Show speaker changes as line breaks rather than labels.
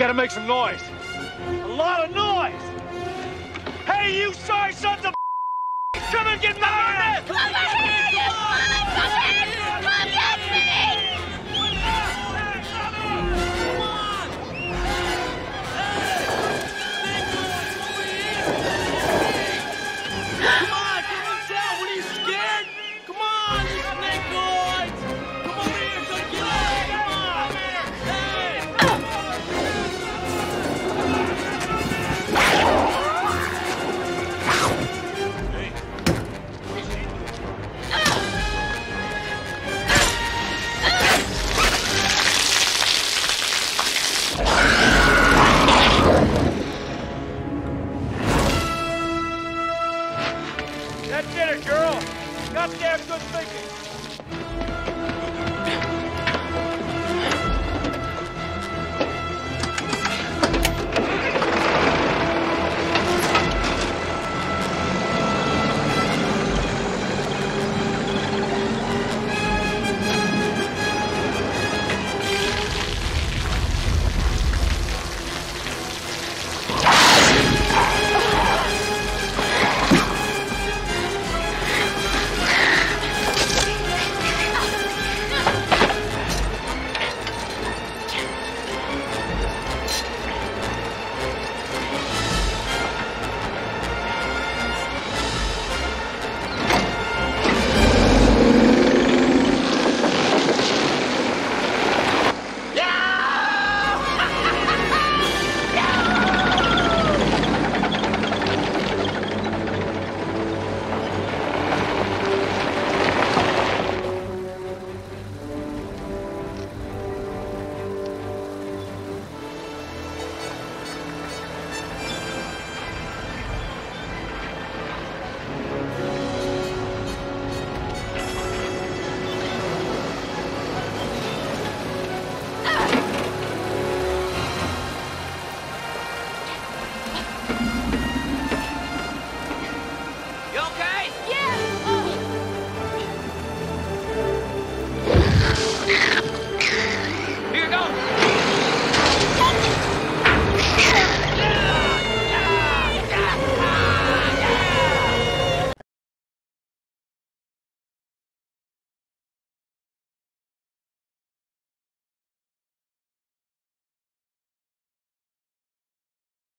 gotta make some noise. A lot of noise! Hey, you sorry sons of come and get my
Come here, you son! Come here! Come get me!
Come on, come on down. What are you scared? Come on, you snake boys! Come over here, come get us! Come on! Hey!
That did it, girl. Goddamn good thinking.